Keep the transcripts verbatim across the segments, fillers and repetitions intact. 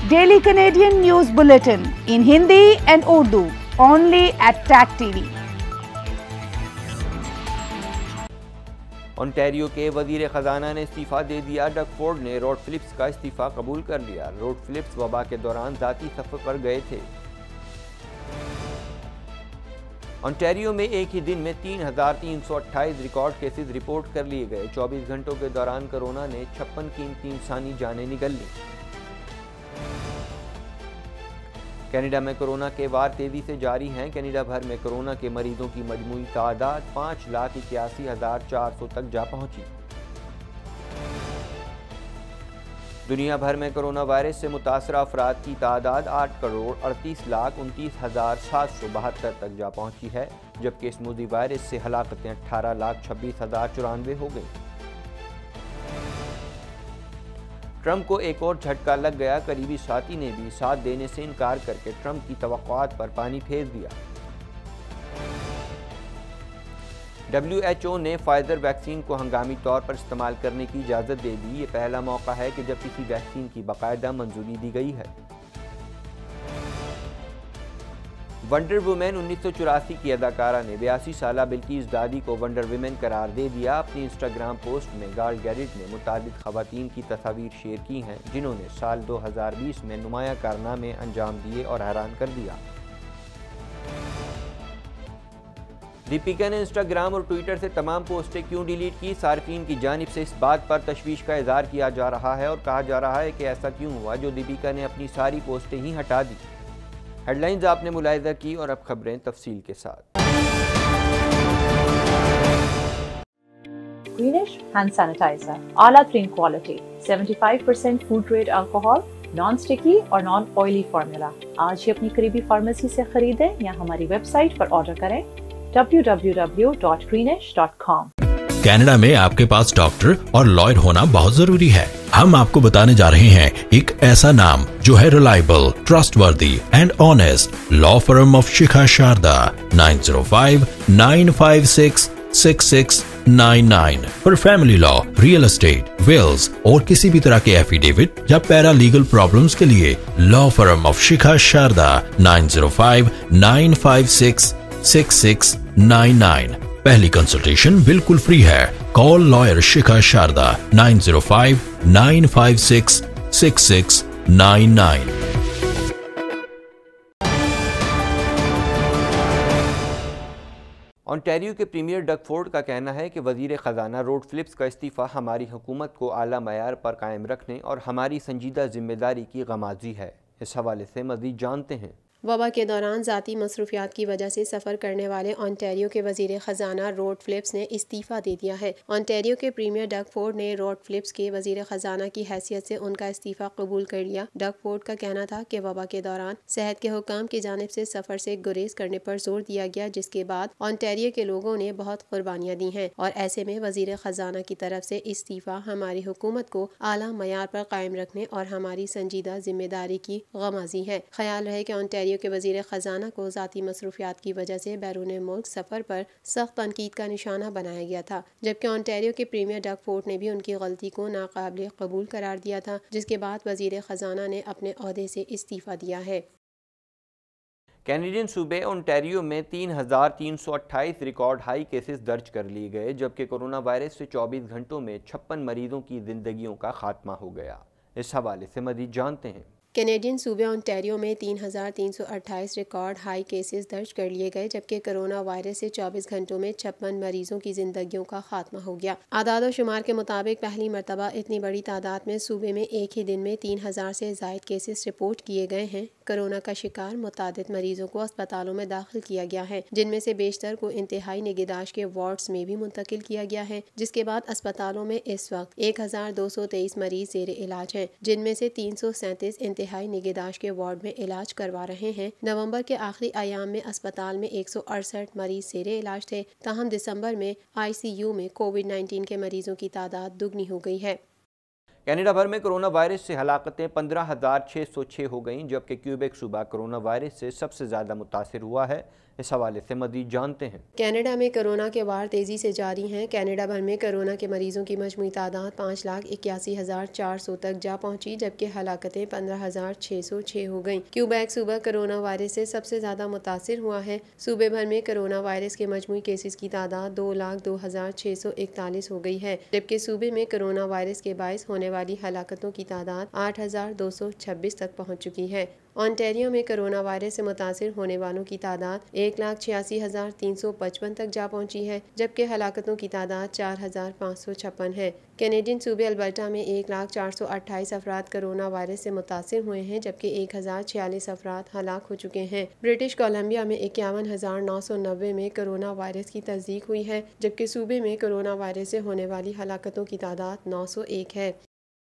Daily Canadian News Bulletin in Hindi and Urdu, only at T A C T V. Ontario के वजीर ख़जाना ने इस्तीफ़ा दे दिया। डग फोर्ड ने रॉड फिलिप्स का इस्तीफ़ा कबूल कर लिया। रॉड फिलिप्स वबा के दौरान ज़ाती सफ़र पर गए थे। ओंटारियो में एक ही दिन में तीन हज़ार तीन सौ अट्ठाईस रिकॉर्ड केसेस रिपोर्ट कर लिए गए। चौबीस घंटों के दौरान कोरोना ने छप्पन कीमती इंसानी जानें निगल ली। कनाडा में कोरोना के वार तेजी से जारी हैं। कनाडा भर में कोरोना के मरीजों की मजमूई तादाद पाँच लाख इक्यासी हजार चार सौ तक जा पहुंची। दुनिया भर में कोरोना वायरस से मुतासरा अफराद की तादाद आठ करोड़ अड़तीस लाख उनतीस हजार सात सौ बहत्तर तक जा पहुंची है, जबकि इस मुदी वायरस से हलाकतें अठारह लाख छब्बीस हजार चौरानवे हो गई। ट्रंप को एक और झटका लग गया। करीबी साथी ने भी साथ देने से इनकार करके ट्रंप की तवक्कुआत पर पानी फेर दिया। डब्ल्यू एच ओ ने फाइजर वैक्सीन को हंगामी तौर पर इस्तेमाल करने की इजाज़त दे दी। ये पहला मौका है कि जब किसी वैक्सीन की बाकायदा मंजूरी दी गई है। वंडर वुमेन उन्नीस सौ चौरासी की अदाकारा ने बयासी साल बिल्किस दादी को वंडर वुमेन करार दे दिया। अपनी इंस्टाग्राम पोस्ट में गार्ल गैरिट ने मुताबिक खवातीन की तस्वीर शेयर की हैं जिन्होंने साल दो हज़ार बीस में नुमाया कारनामे अंजाम दिए और हैरान कर दिया। दीपिका ने इंस्टाग्राम और ट्विटर से तमाम पोस्टें क्यों डिलीट की? सार्फिन की जानिब से इस बात पर तशवीश का इजहार किया जा रहा है और कहा जा रहा है कि ऐसा क्यों हुआ जो दीपिका ने अपनी सारी पोस्टें ही हटा दी। हेडलाइंस आपने मुलाहिजा की और अब खबरें तफसील के साथ। Greenish hand sanitizer, आला तरीन क्वालिटी, पचहत्तर percent food grade alcohol, non sticky और नॉन ऑयली फार्मूला। आज ही अपनी करीबी फार्मेसी से खरीदें या हमारी वेबसाइट पर ऑर्डर करें W W W dot Greenish dot com. Canada में आपके पास डॉक्टर और लॉयर होना बहुत जरूरी है। हम आपको बताने जा रहे हैं एक ऐसा नाम जो है reliable, trustworthy and honest. Law firm of Shikha Sharda, nine zero five nine five six six six nine nine for family law, real estate, wills और किसी भी तरह के एफिडेविट या पैरा लीगल प्रॉब्लम्स के लिए law firm of Shikha Sharda, nine zero five nine five six six six nine nine. पहली consultation बिल्कुल फ्री है। Call lawyer Shikha Sharda, nine zero five nine five six six six nine nine. Ontario के premier Doug Ford का कहना है कि वजीर ख़जाना rod Phillips का इस्तीफ़ा हमारी हुकूमत को आला मयार पर कायम रखने और हमारी संजीदा जिम्मेदारी की गमाजी है। इस हवाले से मज़ीद जानते हैं। वबा के दौरान ज़ाती मसरूफियात की वजह से सफ़र करने वाले ओंटारियो के वज़ीर ख़जाना रॉड फिलिप्स ने इस्तीफ़ा दे दिया है। ओंटारियो के प्रीमियर डग फोर्ड ने रॉड फिलिप्स के वज़ीर ख़जाना की हैसियत से उनका इस्तीफ़ा कबूल कर लिया। डग फोर्ड का कहना था कि वबा के दौरान सेहत के हुकाम की जानिब से सफ़र से गुरेज करने पर जोर दिया गया, जिसके बाद ओंटारियो के लोगों ने बहुत कुर्बानियाँ दी हैं और ऐसे में वज़ीर ख़जाना की तरफ से इस्तीफ़ा हमारी हुकूमत को आला मयार पर कायम रखने और हमारी संजीदा जिम्मेदारी की गमाजी है। ख्याल रहे कि ओंटारियो के वजीर खजाना को ज़ाती मसरूफियात की वजह से बैरून मुल्क सफ़र पर सख्त तनकीद का निशाना बनाया गया था, जबकि ओंटारियो के प्रीमियर डग फोर्ड ने भी उनकी गलती को नाकाबिल कबूल करार दिया था, जिसके बाद वजीर खजाना ने अपने ओहदे से इस्तीफ़ा दिया है। कैनेडियन सूबे ओंटारियो में तीन हज़ार तीन सौ अट्ठाईस रिकॉर्ड हाई केसेस दर्ज कर लिए गए, जबकि कोरोना वायरस से चौबीस घंटों में छप्पन मरीजों की जिंदगियों का खात्मा हो गया। इस हवाले से मज़ीद जानते हैं। कैनेडियन सूबे ओंटारियो में तीन हज़ार तीन सौ अट्ठाईस रिकॉर्ड हाई केसेस दर्ज कर लिए गए, जबकि कोरोना वायरस से चौबीस घंटों में छप्पन मरीजों की जिंदगियों का खात्मा हो गया। आदाद शुमार के मुताबिक पहली मरतबा इतनी बड़ी तादाद में सूबे में एक ही दिन में तीन हज़ार से ज़ायद केसेस रिपोर्ट किए गए हैं। कोरोना का शिकार मुतादिद मरीजों को अस्पतालों में दाखिल किया गया है, जिनमें से बेशतर को इंतहाई निगहदाश्त के वार्ड्स में भी मुंतकिल किया गया है, जिसके बाद अस्पतालों में इस वक्त एक हज़ार दो सौ तेईस मरीज जेर इलाज हैं, जिनमें से तीन सौ सैंतीस इंतहाई निगहदाश्त के वार्ड में इलाज करवा रहे हैं। नवंबर के आखिरी अयाम में अस्पताल में एक सौ अड़सठ मरीज जेर इलाज थे, ताहम दिसंबर में आई सी यू में कोविड नाइन्टीन के मरीजों की तादाद दुगनी हो गई है। कनाडा भर में कोरोना वायरस से हलाकतें पंद्रह हज़ार छः सौ छः हो गईं, जबकि क्यूबेक सूबा कोरोना वायरस से सबसे ज़्यादा मुतासर हुआ है। इस हवाले से मज़ीद जानते हैं। कनाडा में कोरोना के वार तेजी से जारी हैं। कनाडा भर में कोरोना के मरीजों की मजमूई तादाद पाँच लाख इक्यासी हजार चार सौ तक जा पहुंची, जबकि हलाकतें पंद्रह हजार छः सौ छः हो गईं। क्यूबेक सूबा कोरोना वायरस से सबसे ज्यादा मुतासिर हुआ है। सूबे भर में कोरोना वायरस के मजमूई केसेस की तादाद दो लाख दो हजार छः सौ इकतालीस हो गई है, जबकि सूबे में कोरोना वायरस के बायस होने वाली हलाकतों की तादाद आठ हजार दो सौ छब्बीस तक पहुँच चुकी है। ऑन्टेरियो में कोरोना वायरस से मुतासिर होने वालों की तादाद एक लाख छियासी हजार तीन सौ पचपन तक जा पहुंची है, जबकि हलाकतों की तादाद चार हजार पाँच सौ छप्पन है। कैनेडियन सूबे अल्बर्टा में एक लाख चार सौ अट्ठाईस अफराद कोरोना वायरस से मुतासिर हुए हैं, जबकि एक हजार छियालीस अफराद हलाक हो चुके हैं। ब्रिटिश कोलंबिया में इक्यावन हजार नौ सौ नब्बे में कोरोना वायरस की तस्दीक हुई है, जबकि सूबे में कोरोना वायरस से होने वाली हलाकतों की तादाद नौ सौ एक है।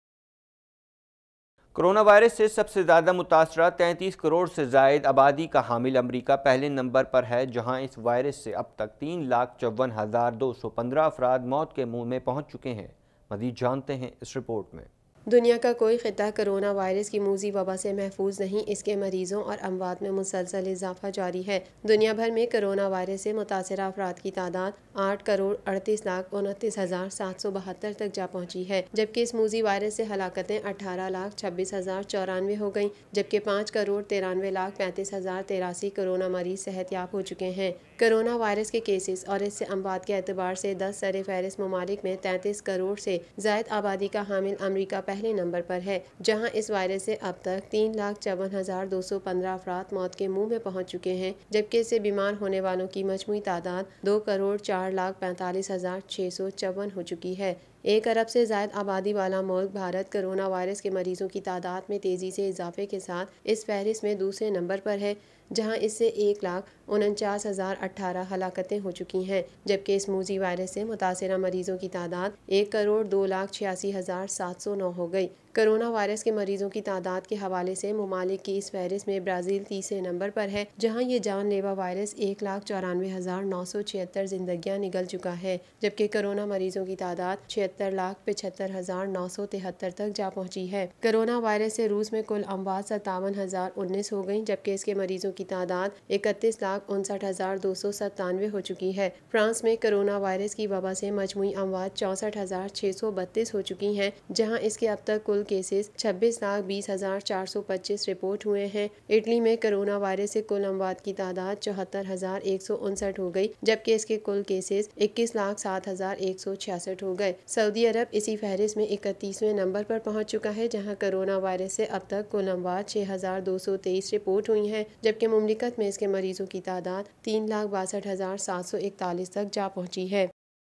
कोरोना वायरस से सबसे ज़्यादा मुतासरा तैंतीस करोड़ से जायद आबादी का हामिल अमरीका पहले नंबर पर है, जहां इस वायरस से अब तक तीन लाख चौवन हज़ार दो सौ पंद्रह अफराद मौत के मुंह में पहुंच चुके हैं। मज़ीद जानते हैं इस रिपोर्ट में। दुनिया का कोई खिता कोरोना वायरस की मूजी वबा से महफूज नहीं। इसके मरीजों और अमवात में मुसलसल इजाफा जारी है। दुनिया भर में कोरोना वायरस से मुतासरा अफराद की तादाद आठ करोड़ अड़तीस लाख उनतीस हजार सात सौ बहत्तर तक जा पहुंची है, जबकि इस मूजी वायरस से हलाकतें अठारह लाख छब्बीस हजार चौरानवे हो गयी, जबकि पाँच करोड़ तिरानवे लाख पैंतीस हजार तिरासी कोरोना मरीज सेहतयाब हो चुके हैं। कोरोना वायरस के केसेस और इससे अमवात के एतबार से दस सर फहरिस्त ममालिक में तैंतीस करोड़ से जायद आबादी का हामिल अमरीका पहले नंबर पर है, जहां इस वायरस से अब तक तीन लाख चौवन हजार दो सौ पंद्रह अफराद मौत के मुंह में पहुंच चुके हैं, जबकि इससे बीमार होने वालों की मजमूई तादाद दो करोड़ चार लाख पैंतालीस हजार छः सौ चौवन हो चुकी है। एक अरब से ज़ायद आबादी वाला मुल्क भारत कोरोना वायरस के मरीजों की तादाद में तेज़ी से इजाफे के साथ इस फहरिस्त में दूसरे नंबर पर है, जहां इससे एक लाख उनचास हज़ार अट्ठारह हलाकतें हो चुकी हैं, जबकि इस मूजी वायरस से मुतासरा मरीजों की तादाद एक करोड़ दो लाख छियासी हज़ार सात सौ नौ हो गई। कोरोना वायरस के मरीजों की तादाद के हवाले से ममालिक की इस फहरिस्त में ब्राज़ील तीसरे नंबर पर है, जहां ये जानलेवा वायरस एक लाख चौरानवे हज़ार नौ सौ छिहत्तर जिंदगियाँ निगल चुका है, जबकि कोरोना मरीजों की तादाद छिहत्तर लाख पचहत्तर हज़ार नौ सौ तिहत्तर तक जा पहुँची है। कोरोना वायरस से रूस में कुल अमवात सत्तावन हज़ार उन्नीस हो गई, जबकि इसके मरीजों की तादाद इकतीस लाख उनसठ हज़ार दो सौ सत्तानवे हो चुकी है। फ्रांस में कोरोना वायरस की वबा से मजमूई अमवात चौंसठ हज़ार छः सौ बत्तीस हो चुकी हैं, जहाँ इसके अब तक कुल केसेस छब्बीस लाख बीस हजार चार सौ पच्चीस रिपोर्ट हुए हैं। इटली में कोरोना वायरस से कुल अमवात की तादाद चौहत्तर हजार एक सौ उनसठ हो गई, जबकि इसके कुल केसेस इक्कीस लाख सात हजार एक सौ छियासठ हो गए। सऊदी अरब इसी फहरिस्त में इकतीसवें नंबर पर पहुंच चुका है, जहां कोरोना वायरस से अब तक कुल अमवात छह हजार दो सौ तेईस रिपोर्ट हुई हैं, जबकि मुमलिकत में इसके मरीजों की तादाद तीन लाख बासठ हजार सात सौ इकतालीस तक जा पहुंची है।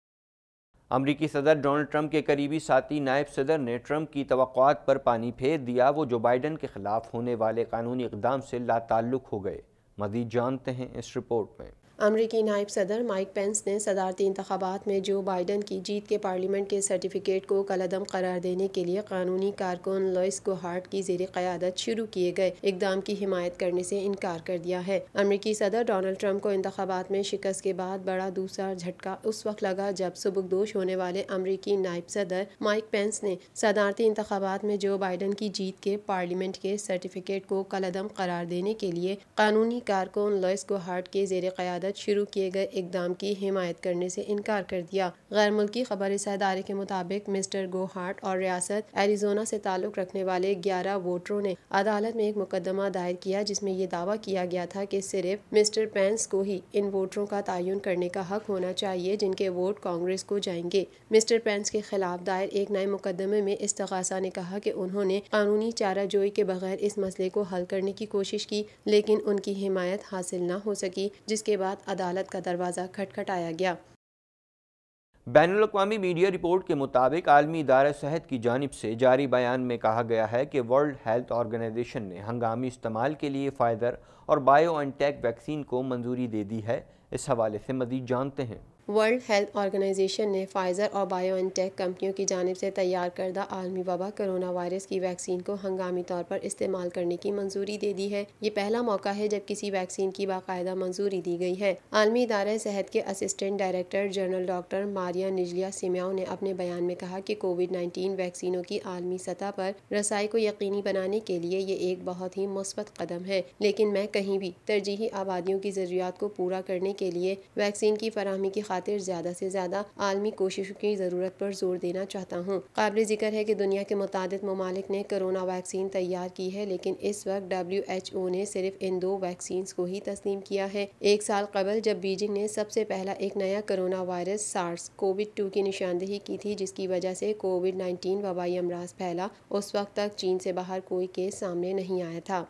अमरीकी सदर डोनाल्ड ट्रंप के करीबी साथी नायब सदर ने ट्रंप की तवक्कुआत पर पानी फेर दिया। वो जो बाइडन के खिलाफ होने वाले कानूनी इक़दाम से लाताल्लुक़ हो गए। मज़ीद जानते हैं इस रिपोर्ट में। अमरीकी नायब सदर माइक पेंस ने सदारती इंतखाबात में जो बाइडन की जीत के पार्लियामेंट के सर्टिफिकेट को कलअदम करार देने के लिए कानूनी कारकुन लुइस गोहार्ट की ज़ेर क़यादत शुरू किए गए इक़दाम की हिमायत करने से इनकार कर दिया है। अमरीकी सदर डोनाल्ड ट्रंप को इंतखाबात में शिकस्त के बाद बड़ा दूसरा झटका उस वक्त लगा जब सुबुकदोश होने वाले अमरीकी नायब सदर माइक पेंस ने सदारती इंतखाबात में जो बाइडन की जीत के पार्लियामेंट के सर्टिफिकेट को कलअदम करार देने के लिए कानूनी कारकुन लुइस गोहार्ट के ज़ेर क़यादत शुरू किए गए इक़दाम की हिमायत करने से इनकार कर दिया। गैर मुल्की खबर इदारे के मुताबिक मिस्टर गोहार्ट और रियासत एरिज़ोना से ताल्लुक़ रखने वाले ग्यारह वोटरों ने अदालत में एक मुकदमा दायर किया, जिसमें ये दावा किया गया था कि सिर्फ मिस्टर पेंस को ही इन वोटरों का तयन करने का हक होना चाहिए जिनके वोट कांग्रेस को जाएंगे। मिस्टर पेंस के खिलाफ दायर एक नए मुकदमे में इस्तग़ासा ने कहा कि उन्होंने कानूनी चाराजोई के बगैर इस मसले को हल करने की कोशिश की, लेकिन उनकी हिमायत हासिल न हो सकी, जिसके बाद अदालत का दरवाज़ा खटखटाया गया। बैनुल-अक़वामी मीडिया रिपोर्ट के मुताबिक आलमी इदारा सेहत की जानिब से जारी बयान में कहा गया है कि वर्ल्ड हेल्थ ऑर्गेनाइजेशन ने हंगामी इस्तेमाल के लिए फाइज़र और बायोएनटेक वैक्सीन को मंजूरी दे दी है। इस हवाले से मज़ीद जानते हैं। वर्ल्ड हेल्थ ऑर्गेनाइजेशन ने फाइजर और बायोएनटेक कंपनियों की जानिब से तैयार करदा आलमी वबा कोरोना वायरस की वैक्सीन को हंगामी तौर पर इस्तेमाल करने की मंजूरी दे दी है। ये पहला मौका है जब किसी वैक्सीन की बाकायदा मंजूरी दी गई है। आलमी इदारे सेहत के assistant director general doctor Mariangela Simao ने अपने बयान में कहा कि कोविड नाइन्टीन वैक्सीनों की आलमी सतह पर रसाई को यकीनी बनाने के लिए ये एक बहुत ही मुस्बत कदम है, लेकिन मैं कहीं भी तरजीही आबादियों की ज़रूरियात को पूरा करने के लिए वैक्सीन की फराहमी की खातिर ज़्यादा से ज़्यादा आलमी कोशिशों की ज़रूरत पर जोर देना चाहता हूँ। काबिल ज़िक्र है कि दुनिया के मुतादिद ममालिक ने कोरोना वैक्सीन तैयार की है, लेकिन इस वक्त डब्ल्यू एच ओ ने सिर्फ इन दो वैक्सीन को ही तस्लीम किया है। एक साल कबल जब बीजिंग ने सबसे पहला एक नया corona virus SARS COVID two की निशानदेही की थी, जिसकी वजह से कोविड नाइन्टीन वबाई अमराज फैला, उस वक्त तक चीन से बाहर कोई केस सामने नहीं आया था।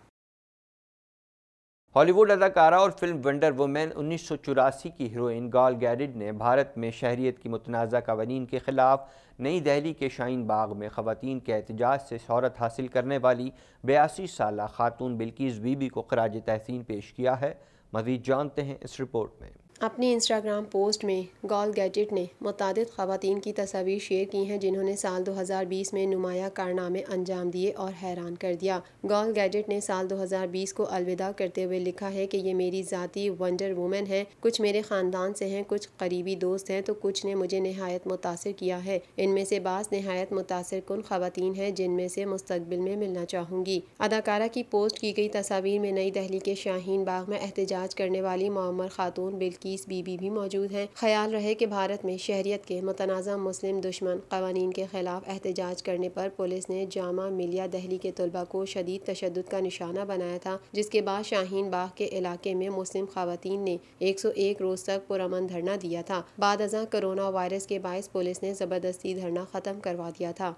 हॉलीवुड अदाकारा और फिल्म वंडर वुमेन उन्नीस सौ चौरासी की हीरोइन गॉल गैडिट ने भारत में शहरियत की मुतनाज़ा कवानीन के खिलाफ नई दिल्ली के शाहीन बाग में खवातीन के एहतजाज से शोहरत हासिल करने वाली बयासी साला खातून बिल्किस बीबी को खराज तहसीन पेश किया है। मज़ीद जानते हैं इस रिपोर्ट में। अपनी इंस्टाग्राम पोस्ट में गॉल गैडिट ने मुतादिद खवातीन की तस्वीर शेयर की हैं जिन्होंने साल दो हज़ार बीस में नुमाया कारनामे अंजाम दिए और हैरान कर दिया। गॉल गैडिट ने साल दो हज़ार बीस को अलविदा करते हुए लिखा है कि ये मेरी ज़ाती वंडर वुमेन है, कुछ मेरे ख़ानदान से हैं, कुछ करीबी दोस्त हैं, तो कुछ ने मुझे नहायत मुतासिर किया है। इनमें से बास नहायत मुतासिर कुन खवातीन हैं जिनमें से मुस्तकबिल में मिलना चाहूँगी। अदाकारा की पोस्ट की गई तस्वीर में नई दिल्ली के शाहीन बाग में एहतजाज करने वाली मुअम्मर खातून बिल्किस बीबी भी मौजूद हैं। ख्याल रहे कि भारत में शहरियत के मुतनाज़ा मुस्लिम दुश्मन कवानीन के खिलाफ एहतजाज करने पर पुलिस ने जामा मिलिया दिल्ली के तलबा को शदीद तशद्दुद का निशाना बनाया था, जिसके बाद शाहीन बाग के इलाके में मुस्लिम खवातीन ने एक सौ एक रोज तक पुरअमन धरना दिया था। बाद अज़ां कोरोना वायरस के बायस पुलिस ने ज़बरदस्ती धरना ख़त्म करवा दिया था।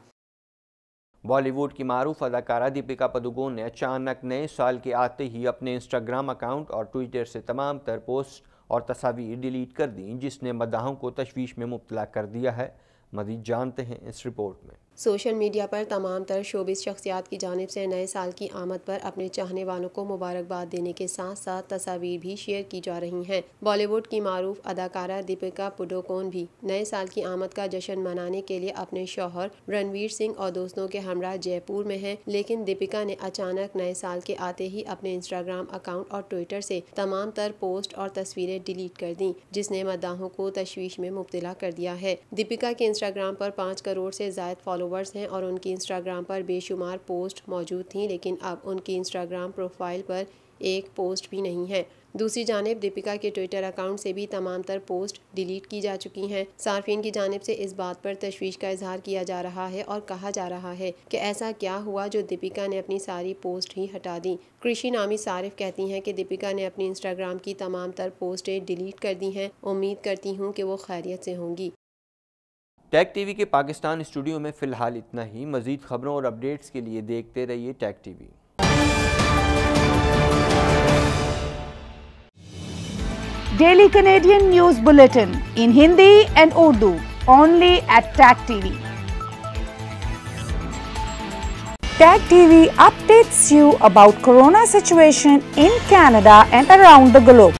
बॉलीवुड की मारूफ अदाकारा दीपिका पादुकोण ने अचानक नए साल के आते ही अपने इंस्टाग्राम अकाउंट और ट्विटर से तमाम तर पोस्ट और तस्वीर डिलीट कर दी, जिसने मद्दाहों को तशवीश में मुब्तला कर दिया है। मज़ीद जानते हैं इस रिपोर्ट में। सोशल मीडिया पर तमाम तर शोबिस शख्सियात की जानिब से नए साल की आमद पर अपने चाहने वालों को मुबारकबाद देने के साथ साथ तस्वीर भी शेयर की जा रही हैं। बॉलीवुड की मारूफ अदाकारा दीपिका पादुकोण भी नए साल की आमद का जश्न मनाने के लिए अपने शौहर रणवीर सिंह और दोस्तों के हमरा जयपुर में हैं, लेकिन दीपिका ने अचानक नए साल के आते ही अपने इंस्टाग्राम अकाउंट और ट्विटर से तमाम तर पोस्ट और तस्वीरें डिलीट कर दी, जिसने मद्दाहों को तशवीश में मुब्तला कर दिया है। दीपिका के इंस्टाग्राम पर पाँच करोड़ से ज़ायद फॉलो हैं और उनकी इंस्टाग्राम पर बेशुमार पोस्ट मौजूद थी, लेकिन अब उनकी इंस्टाग्राम प्रोफाइल पर एक पोस्ट भी नहीं है। दूसरी जानिब दीपिका के ट्विटर अकाउंट से भी तमाम तर पोस्ट डिलीट की जा चुकी हैं। सार्फिन की जानिब से इस बात पर तशवीश का इजहार किया जा रहा है और कहा जा रहा है कि ऐसा क्या हुआ जो दीपिका ने अपनी सारी पोस्ट ही हटा दी। कृषि नामी सारिफ कहती हैं कि दीपिका ने अपनी इंस्टाग्राम की तमाम तर पोस्टें डिलीट कर दी हैं। उम्मीद करती हूँ कि वो खैरियत से होंगी। टैग टीवी के पाकिस्तान स्टूडियो में फ़िलहाल इतना ही। मज़ीद खबरों और अपडेट्स के लिए देखते रहिए tag TV. Daily Canadian News Bulletin in Hindi and Urdu only at Tag T V. Tag T V updates you about Corona situation in Canada and around the globe.